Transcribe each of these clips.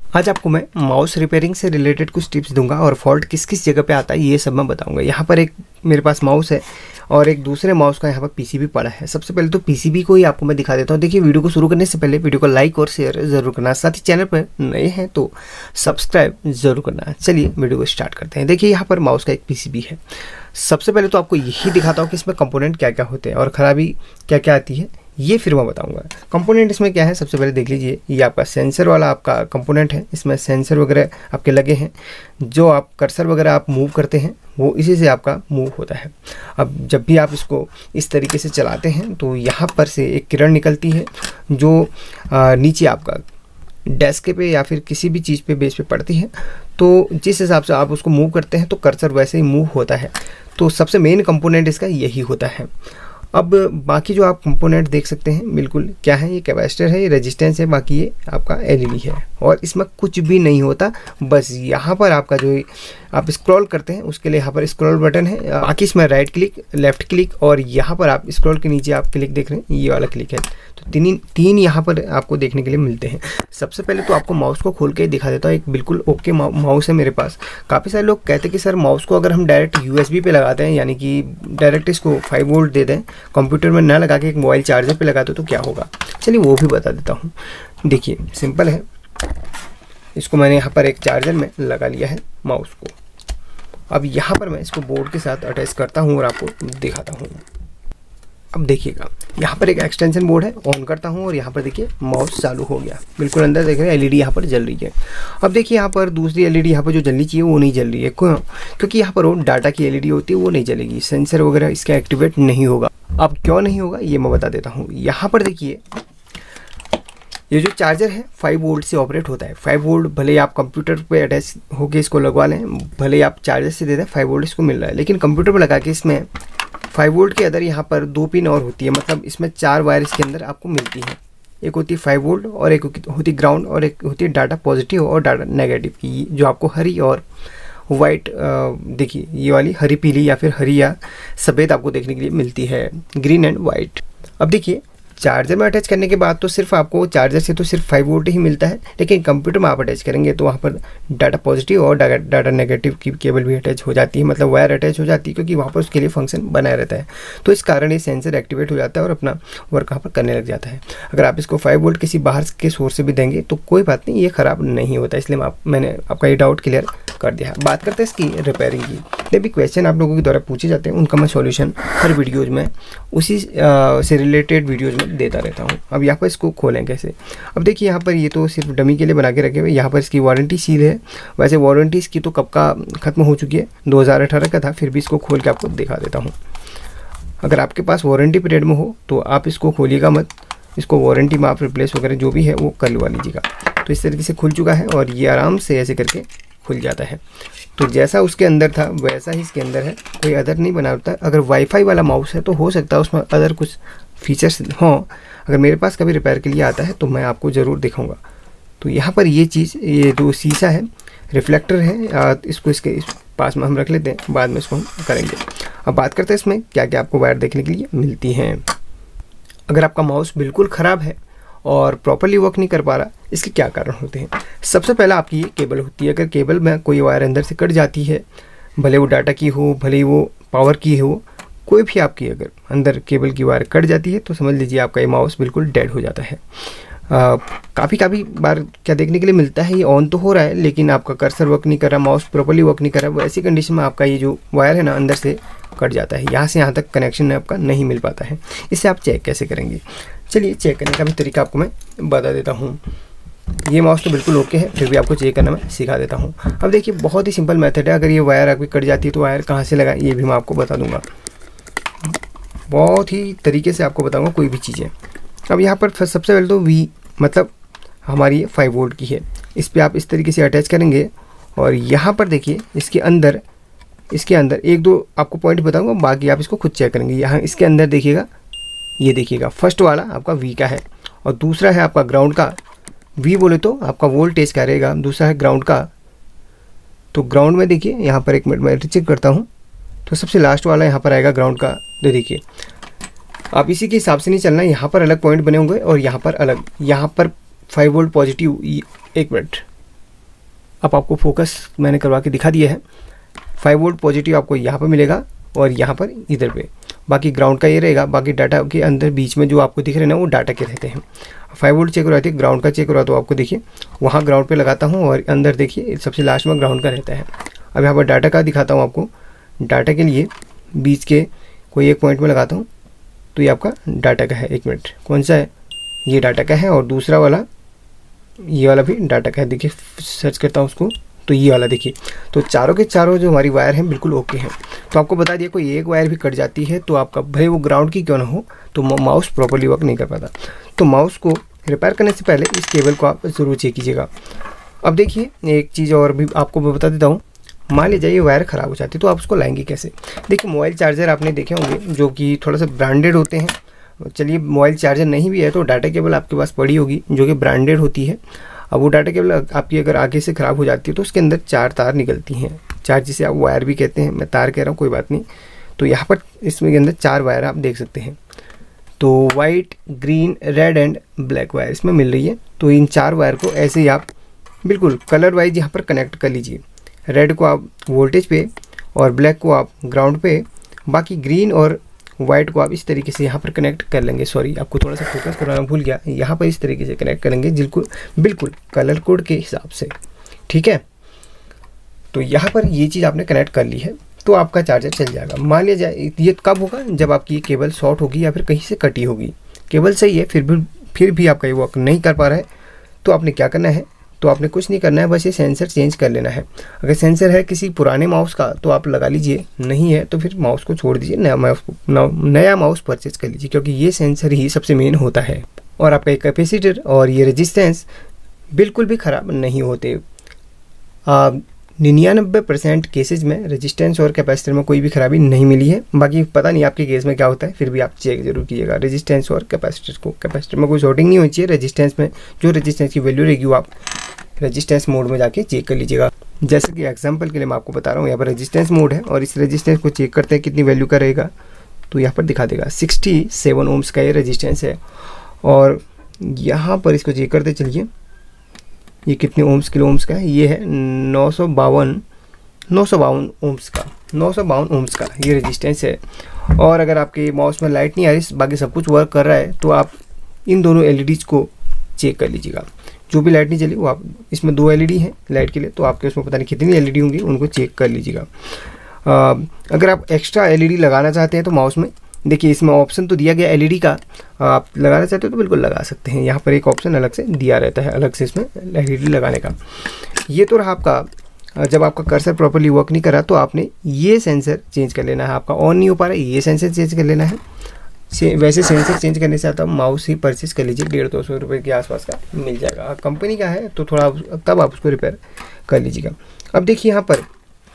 आज आपको मैं माउस रिपेयरिंग से रिलेटेड कुछ टिप्स दूंगा और फॉल्ट किस किस जगह पे आता है ये सब मैं बताऊंगा। यहाँ पर एक मेरे पास माउस है और एक दूसरे माउस का यहाँ पर पीसीबी पड़ा है। सबसे पहले तो पीसीबी को ही आपको मैं दिखा देता हूँ। देखिए, वीडियो को शुरू करने से पहले वीडियो को लाइक और शेयर जरूर करना, साथ ही चैनल पर नए हैं तो सब्सक्राइब जरूर करना। चलिए वीडियो को स्टार्ट करते हैं। देखिए, यहाँ पर माउस का एक पीसीबी है। सबसे पहले तो आपको यही दिखाता हूँ कि इसमें कंपोनेंट क्या क्या होते हैं और ख़राबी क्या क्या आती है, ये फिर मैं बताऊंगा। कंपोनेंट इसमें क्या है, सबसे पहले देख लीजिए, ये आपका सेंसर वाला आपका कंपोनेंट है। इसमें सेंसर वगैरह आपके लगे हैं, जो आप कर्सर वगैरह आप मूव करते हैं वो इसी से आपका मूव होता है। अब जब भी आप इसको इस तरीके से चलाते हैं तो यहाँ पर से एक किरण निकलती है जो नीचे आपका डेस्क पे या फिर किसी भी चीज़ पे बेस पे पड़ती है। तो जिस हिसाब से आप उसको मूव करते हैं तो कर्सर वैसे ही मूव होता है। तो सबसे मेन कंपोनेंट इसका यही होता है। अब बाकी जो आप कंपोनेंट देख सकते हैं बिल्कुल क्या है, ये कैपेसिटर है, ये रेजिस्टेंस है, बाकी ये आपका एलईडी है और इसमें कुछ भी नहीं होता। बस यहाँ पर आपका जो आप स्क्रॉल करते हैं उसके लिए यहाँ पर स्क्रॉल बटन है, बाकी इसमें राइट क्लिक, लेफ्ट क्लिक और यहाँ पर आप स्क्रॉल के नीचे आप क्लिक देख रहे हैं, ये वाला क्लिक है। तो तीन यहाँ पर आपको देखने के लिए मिलते हैं। सबसे पहले तो आपको माउस को खोल के दिखा देता हूँ। एक बिल्कुल ओके माउस है मेरे पास। काफ़ी सारे लोग कहते हैं कि सर माउस को अगर हम डायरेक्ट यूएसबी पे लगाते हैं, यानी कि डायरेक्ट इसको 5 वोल्ट दे दें, कंप्यूटर में ना लगा के एक मोबाइल चार्जर पे लगाते तो क्या होगा। चलिए वो भी बता देता हूँ। देखिए सिंपल है, इसको मैंने यहाँ पर एक चार्जर में लगा लिया है माउस को। अब यहाँ पर मैं इसको बोर्ड के साथ अटैच करता हूँ और आपको दिखाता हूँ। अब देखिएगा, यहाँ पर एक एक्सटेंशन बोर्ड है, ऑन करता हूँ और यहाँ पर देखिए माउस चालू हो गया। बिल्कुल अंदर देख रहे हैं एलईडी यहाँ पर जल रही है। अब देखिए यहाँ पर दूसरी एलईडी यहाँ पर जो जलनी चाहिए वो नहीं जल रही है। क्यों? क्योंकि यहाँ पर वो डाटा की एलईडी होती है, वो नहीं जलेगी, सेंसर वगैरह इसका एक्टिवेट नहीं होगा। अब क्यों नहीं होगा ये मैं बता देता हूँ। यहाँ पर देखिए, ये जो चार्जर है 5 वोल्ट से ऑपरेट होता है। 5 वोल्ट भले आप कंप्यूटर पे अटैच होके इसको लगवा लें, भले आप चार्जर से दे दें, 5 वोल्ट इसको मिल रहा है। लेकिन कंप्यूटर पर लगा के इसमें 5 वोल्ट के अंदर यहाँ पर 2 पिन और होती है, मतलब इसमें 4 वायर इसके अंदर आपको मिलती है। एक होती है 5 वोल्ट और एक होती ग्राउंड और एक होती है डाटा पॉजिटिव और डाटा नेगेटिव की, जो आपको हरी और वाइट, देखिए ये वाली हरी पीली या फिर हरी या सफ़ेद आपको देखने के लिए मिलती है, ग्रीन एंड वाइट। अब देखिए, चार्जर में अटैच करने के बाद तो सिर्फ आपको चार्जर से तो सिर्फ 5 वोल्ट ही मिलता है, लेकिन कंप्यूटर में आप अटैच करेंगे तो वहाँ पर डाटा पॉजिटिव और डाटा नेगेटिव की केबल भी अटैच हो जाती है, मतलब वायर अटैच हो जाती है, क्योंकि वहाँ पर उसके लिए फंक्शन बनाया रहता है। तो इस कारण ये सेंसर एक्टिवेट हो जाता है और अपना वर्क वहाँ पर करने लग जाता है। अगर आप इसको 5 वोल्ट किसी बाहर के सोर्स से भी देंगे तो कोई बात नहीं, ये ख़राब नहीं होता। इसलिए मैंने आपका ये डाउट क्लियर कर दिया। बात करते हैं इसकी रिपेयरिंग की। जब भी क्वेश्चन आप लोगों के द्वारा पूछे जाते हैं उनका मैं सॉल्यूशन हर वीडियोज़ में उसी से रिलेटेड वीडियोज़ में देता रहता हूँ। अब यहाँ पर इसको खोलें कैसे। अब देखिए, यहाँ पर ये तो सिर्फ डमी के लिए बना के रखे हुए। यहाँ पर इसकी वारंटी सील है। वैसे वारंटी इसकी तो कब का ख़त्म हो चुकी है, 2018 का था, फिर भी इसको खोल के आपको दिखा देता हूँ। अगर आपके पास वारंटी पीरियड में हो तो आप इसको खोलिएगा मत, इसको वारंटी में आप रिप्लेस वगैरह जो भी है वो करवा लीजिएगा। तो इस तरीके से खुल चुका है और ये आराम से ऐसे करके खुल जाता है। तो जैसा उसके अंदर था वैसा ही इसके अंदर है, कोई अदर नहीं बना होता। अगर वाईफाई वाला माउस है तो हो सकता है उसमें अदर कुछ फीचर्स हों। अगर मेरे पास कभी रिपेयर के लिए आता है तो मैं आपको ज़रूर दिखाऊंगा। तो यहाँ पर ये चीज़, ये जो शीशा है, रिफ्लेक्टर है, इसको इसके इस पास में हम रख लेते हैं, बाद में इसको हम करेंगे। अब बात करते हैं इसमें क्या क्या आपको वायर देखने के लिए मिलती हैं। अगर आपका माउस बिल्कुल ख़राब है और प्रॉपरली वर्क नहीं कर पा रहा, इसके क्या कारण होते हैं। सबसे पहला आपकी ये केबल होती है। अगर केबल में कोई वायर अंदर से कट जाती है, भले वो डाटा की हो, भले ही वो पावर की हो, कोई भी आपकी अगर अंदर केबल की वायर कट जाती है तो समझ लीजिए आपका ये माउस बिल्कुल डेड हो जाता है। काफ़ी बार क्या देखने के लिए मिलता है, ये ऑन तो हो रहा है लेकिन आपका कर्सर वर्क नहीं कर रहा, माउस प्रॉपरली वर्क नहीं कर रहा। वो ऐसी कंडीशन में आपका ये जो वायर है ना अंदर से कट जाता है, यहाँ से यहाँ तक कनेक्शन आपका नहीं मिल पाता है। इससे आप चेक कैसे करेंगे, चलिए चेक करने का भी तरीका आपको मैं बता देता हूँ। ये माउस तो बिल्कुल ओके है, फिर भी आपको चेक करना मैं सिखा देता हूँ। अब देखिए, बहुत ही सिंपल मेथड है। अगर ये वायर आपकी कट जाती है तो वायर कहाँ से लगाएं ये भी मैं आपको बता दूँगा। बहुत ही तरीके से आपको बताऊँगा कोई भी चीज़ें। अब यहाँ पर सबसे पहले तो वी, मतलब हमारी 5 वोल्ट की है, इस पर आप इस तरीके से अटैच करेंगे और यहाँ पर देखिए इसके अंदर एक दो आपको पॉइंट बताऊँगा, बाकी आप इसको खुद चेक करेंगे। यहाँ इसके अंदर देखिएगा, ये देखिएगा फर्स्ट वाला आपका वी का है और दूसरा है आपका ग्राउंड का। वी बोले तो आपका वोल्टेज का रहेगा, दूसरा है ग्राउंड का। तो ग्राउंड में देखिए, यहाँ पर एक मिनट मैं चेक करता हूँ, तो सबसे लास्ट वाला यहाँ पर आएगा ग्राउंड का। तो देखिए, आप इसी के हिसाब से नहीं चलना, यहाँ पर अलग पॉइंट बने होंगे और यहाँ पर अलग। यहाँ पर 5 वोल्ट पॉजिटिव, एक मिनट, अब आपको फोकस मैंने करवा के दिखा दिया है। 5 वोल्ट पॉजिटिव आपको यहाँ पर मिलेगा और यहाँ पर इधर पे, बाकी ग्राउंड का ये रहेगा। बाकी डाटा के अंदर बीच में जो आपको दिख रहे हैं ना वो डाटा के रहते हैं। 5 वोल्ट चेक करवाते हैं, ग्राउंड का चेक करवा तो आपको देखिए वहाँ ग्राउंड पे लगाता हूँ और अंदर देखिए सबसे लास्ट में ग्राउंड का रहता है। अब यहाँ पर डाटा का दिखाता हूँ आपको। डाटा के लिए बीच के कोई एक पॉइंट में लगाता हूँ तो ये आपका डाटा का है। 1 मिनट, कौन सा है? ये डाटा का है और दूसरा वाला ये वाला भी डाटा का है। देखिए सर्च करता हूँ उसको तो ये वाला देखिए, तो चारों के चारों जो हमारी वायर हैं बिल्कुल ओके हैं। तो आपको बता दिया कोई एक वायर भी कट जाती है तो आपका भले वो ग्राउंड की क्यों ना हो तो माउस प्रॉपर्ली वर्क नहीं कर पाता। तो माउस को रिपेयर करने से पहले इस केबल को आप ज़रूर चेक कीजिएगा। अब देखिए एक चीज़ और भी आपको मैं बता देता हूँ। मान लीजिए ये वायर ख़राब हो जाती है तो आप उसको लाएंगे कैसे? देखिए मोबाइल चार्जर आपने देखे होंगे जो कि थोड़ा सा ब्रांडेड होते हैं। चलिए मोबाइल चार्जर नहीं भी है तो डाटा केबल आपके पास पड़ी होगी जो कि ब्रांडेड होती है। अब वो डाटा केबल आपकी अगर आगे से ख़राब हो जाती है तो उसके अंदर 4 तार निकलती हैं। 4 जिसे आप वायर भी कहते हैं, मैं तार कह रहा हूँ कोई बात नहीं। तो यहाँ पर इसमें के अंदर 4 वायर आप देख सकते हैं। तो white, green, red and black wire इसमें मिल रही है। तो इन 4 वायर को ऐसे ही आप बिल्कुल कलर वाइज यहाँ पर कनेक्ट कर लीजिए। रेड को आप वोल्टेज पे और ब्लैक को आप ग्राउंड पे, बाकी ग्रीन और वाइट को आप इस तरीके से यहाँ पर कनेक्ट कर लेंगे। सॉरी आपको थोड़ा सा फोकस करना भूल गया। यहाँ पर इस तरीके से कनेक्ट करेंगे बिल्कुल कलर कोड के हिसाब से, ठीक है। तो यहाँ पर ये चीज़ आपने कनेक्ट कर ली है तो आपका चार्जर चल जाएगा। मान लिया जाए ये कब होगा? जब आपकी ये केबल शॉर्ट होगी या फिर कहीं से कटी होगी। केबल सही है फिर भी आपका ये वर्क नहीं कर पा रहा है तो आपने क्या करना है? तो आपने कुछ नहीं करना है, बस ये सेंसर चेंज कर लेना है। अगर सेंसर है किसी पुराने माउस का तो आप लगा लीजिए, नहीं है तो फिर माउस को छोड़ दीजिए, नया माउस परचेज कर लीजिए, क्योंकि ये सेंसर ही सबसे मेन होता है। और आपका कैपेसिटर और ये रेजिस्टेंस बिल्कुल भी ख़राब नहीं होते। 99% केसेज में रेजिस्टेंस और कैपेसिटर में कोई भी खराबी नहीं मिली है। बाकी पता नहीं आपके केस में क्या होता है, फिर भी आप चेक जरूर कीजिएगा रेजिस्टेंस और कैपेसिटर को। कैपेसिटर में कोई शॉर्टिंग नहीं होनी चाहिए। रेजिस्टेंस में जो रेजिस्टेंस की वैल्यू रहेगी वो आप रेजिस्टेंस मोड में जाके चेक कर लीजिएगा। जैसे कि एग्जांपल के लिए मैं आपको बता रहा हूँ, यहाँ पर रेजिस्टेंस मोड है और इस रेजिस्टेंस को चेक करते हैं कितनी वैल्यू का रहेगा। तो यहाँ पर दिखा देगा 67 ओम्स का ये रेजिस्टेंस है। और यहाँ पर इसको चेक करते चलिए ये कितने ओम्स किलो ओम्स का है। ये है 952 ओम्स का ये रेजिस्टेंस है। और अगर आपके माउस में लाइट नहीं आ रही, बाकी सब कुछ वर्क कर रहा है, तो आप इन दोनों एलईडीज़ को चेक कर लीजिएगा। जो भी लाइट नहीं चली वो आप, इसमें 2 एलईडी हैं लाइट के लिए, तो आपके उसमें पता नहीं कितनी एलईडी होंगी, उनको चेक कर लीजिएगा। अगर आप एक्स्ट्रा एलईडी लगाना चाहते हैं तो माउस में देखिए इसमें ऑप्शन तो दिया गया एलईडी का, आप लगाना चाहते हो तो बिल्कुल लगा सकते हैं। यहाँ पर एक ऑप्शन अलग से दिया रहता है, अलग से इसमें एलईडी लगाने का। ये तो रहा आपका, जब आपका कर्सर प्रॉपर्ली वर्क नहीं कर रहा तो आपने ये सेंसर चेंज कर लेना है। आपका ऑन नहीं हो पा रहा है, ये सेंसर चेंज कर लेना है। वैसे सेंसर चेंज करने से आता माउस ही परचेज कर लीजिए, 150-200 रुपये के आसपास का मिल जाएगा। कंपनी का है तो थोड़ा तब आप उसको रिपेयर कर लीजिएगा। अब देखिए यहाँ पर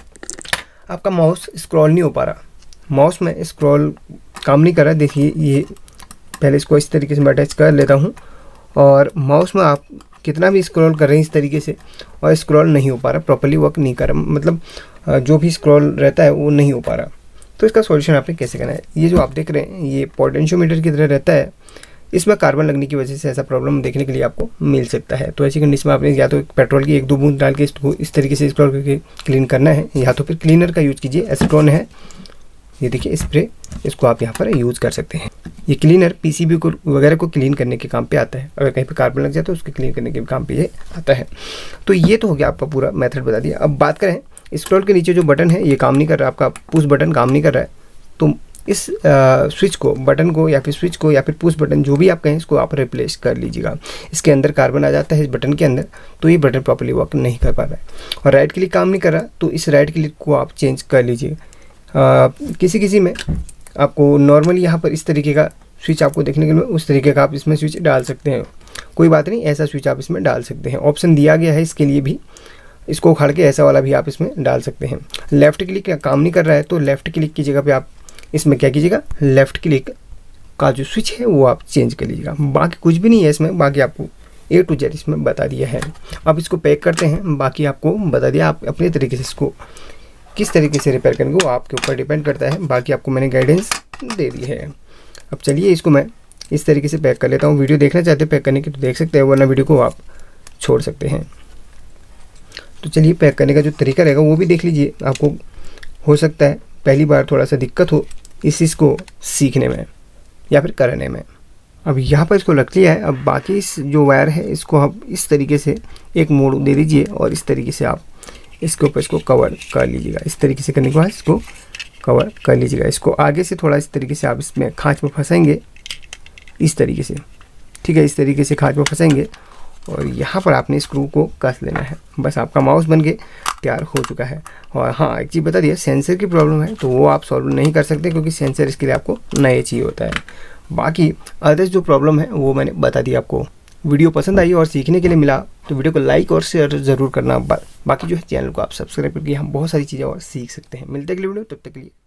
आपका माउस स्क्रॉल नहीं हो पा रहा, माउस में स्क्रॉल काम नहीं कर रहा है। देखिए ये पहले इसको इस तरीके से मैं अटैच कर लेता हूँ और माउस में आप कितना भी स्क्रॉल कर रहे हैं इस तरीके से और स्क्रॉल नहीं हो पा रहा, प्रॉपर्ली वर्क नहीं कर रहा, मतलब जो भी स्क्रॉल रहता है वो नहीं हो पा रहा। तो इसका सॉल्यूशन आपने कैसे करना है? ये जो आप देख रहे हैं ये पोटेंशियोमीटर की तरह रहता है, इसमें कार्बन लगने की वजह से ऐसा प्रॉब्लम देखने के लिए आपको मिल सकता है। तो ऐसी कंडीशन में आपने या तो पेट्रोल की 1-2 बूंद डाल के इसको इस तरीके से स्क्रॉल करके क्लीन करना है, या तो फिर क्लीनर का यूज़ कीजिए। एसीटोन है, ये देखिए स्प्रे, इसको आप यहाँ पर यूज़ कर सकते हैं। ये क्लीनर पीसीबी को वगैरह को क्लीन करने के काम पे आता है। अगर कहीं पे कार्बन लग जाए तो उसको क्लीन करने के काम पे ये आता है। तो ये तो हो गया आपका पूरा मेथड बता दिया। अब बात करें स्क्रॉल के नीचे जो बटन है ये काम नहीं कर रहा, आपका पुश बटन काम नहीं कर रहा है, तो इस स्विच को, बटन को या फिर स्विच को या फिर पुश बटन जो भी आप कहें इसको आप रिप्लेस कर लीजिएगा। इसके अंदर कार्बन आ जाता है इस बटन के अंदर, तो ये बटन प्रॉपर्ली वर्क नहीं कर पा रहा है। और राइट क्लिक काम नहीं कर रहा तो इस राइट क्लिक को आप चेंज कर लीजिए। किसी में आपको नॉर्मली यहाँ पर इस तरीके का स्विच आपको देखने के लिए उस तरीके का आप इसमें स्विच डाल सकते हैं, कोई बात नहीं, ऐसा स्विच आप इसमें डाल सकते हैं। ऑप्शन दिया गया है इसके लिए भी, इसको उखाड़ के ऐसा वाला भी आप इसमें डाल सकते हैं। लेफ़्ट क्लिक काम नहीं कर रहा है तो लेफ़्ट क्लिक की जगह पे आप इसमें क्या कीजिएगा, लेफ़्ट क्लिक का जो स्विच है वो आप चेंज कर लीजिएगा। बाकी कुछ भी नहीं है इसमें, बाकी आपको A to Z इसमें बता दिया है। अब इसको पैक करते हैं, बाकी आपको बता दिया, आप अपने तरीके से इसको किस तरीके से रिपेयर करेंगे वो आपके ऊपर डिपेंड करता है। बाकी आपको मैंने गाइडेंस दे दी है। अब चलिए इसको मैं इस तरीके से पैक कर लेता हूँ। वीडियो देखना चाहते हैं पैक करने की तो देख सकते हैं, वरना वीडियो को आप छोड़ सकते हैं। तो चलिए पैक करने का जो तरीका रहेगा वो भी देख लीजिए। आपको हो सकता है पहली बार थोड़ा सा दिक्कत हो इस चीज़ को सीखने में या फिर करने में। अब यहाँ पर इसको रख लिया है। अब बाकी इस जो वायर है इसको आप इस तरीके से एक मोड़ दे दीजिए और इस तरीके से आप इसके ऊपर इसको कवर कर लीजिएगा। इस तरीके से करने के बाद इसको कवर कर लीजिएगा। इसको आगे से थोड़ा इस तरीके से आप इसमें खांच में फंसाएंगे इस तरीके से, ठीक है। इस तरीके से खांच में फंसाएंगे और यहाँ पर आपने स्क्रू को कस लेना है। बस आपका माउस बन के तैयार हो चुका है। और हाँ, एक चीज़ बता दिया, सेंसर की प्रॉब्लम है तो वो आप सॉल्व नहीं कर सकते क्योंकि सेंसर इसके लिए आपको नए चाहिए होता है। बाकी अदर्स जो प्रॉब्लम है वो मैंने बता दी आपको। वीडियो पसंद आई और सीखने के लिए मिला तो वीडियो को लाइक और शेयर ज़रूर करना। बाकी जो है चैनल को आप सब्सक्राइब करके हम बहुत सारी चीज़ें और सीख सकते हैं। मिलते हैं अगली वीडियो, तब तक के लिए।